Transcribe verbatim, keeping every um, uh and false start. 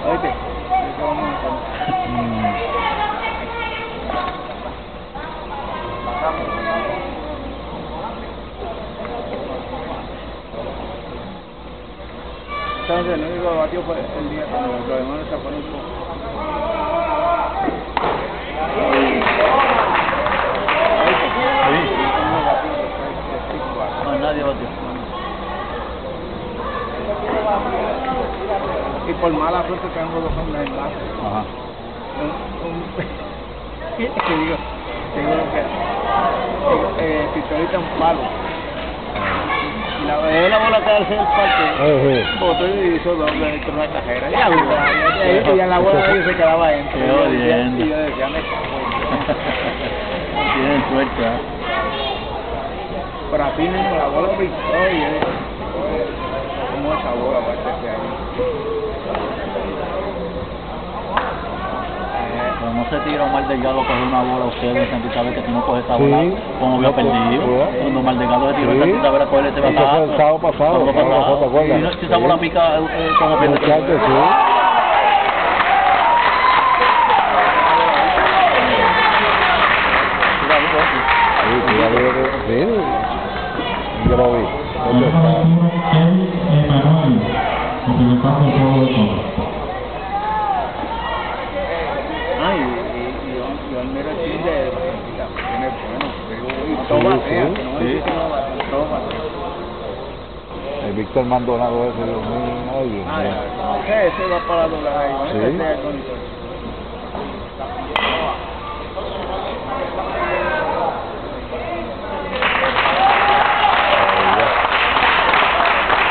Oíste, eso vamos a hacer. Entonces, el único batió fue el día cuando los demás se fueron un poco. No, nadie batió. Y por mala suerte tenemos dos hombres en base. Ajá. Un, un, que digo, digo lo que eh, pistolita un palo. Y la de la bola quedarse en el parque, botó y hizo doble dentro de una cajera. Ya, y, y, y la bola de se quedaba dentro. Qué odiando. Y yo decía, me cago. Tienen suerte, ¿eh? Pero así mismo la bola brincó y yo dije, ¿cómo esa bola va a estar ahí? Pero no se tira Omar Delgado coger una bola a ustedes en Santa Isabel, que si no coge esa bola, Sí. como había No, pues, perdido. pues, Cuando Omar Delgado se tiró en sí. Santa Isabel a coger ese Eso fue batazo. el sábado pasado, El sábado el sábado pasado. pasado, ¿te acuerdas? Si, no, si esa Sí. bola pica, eh, como pierde. Muchacho, sí. Sí, sí, ya veo que- sí. Yo lo vi. ¿Dónde está? Ah, y, y, y, y Olmero el fin de tiene bueno, y todo Sí, batea, sí, que no sí. es que no batea, todo batea. El Víctor Maldonado ese, Dios mío, ay, Dios Ah, mío. ya, ese va para doblar ahí, Sí. ese es el monitor.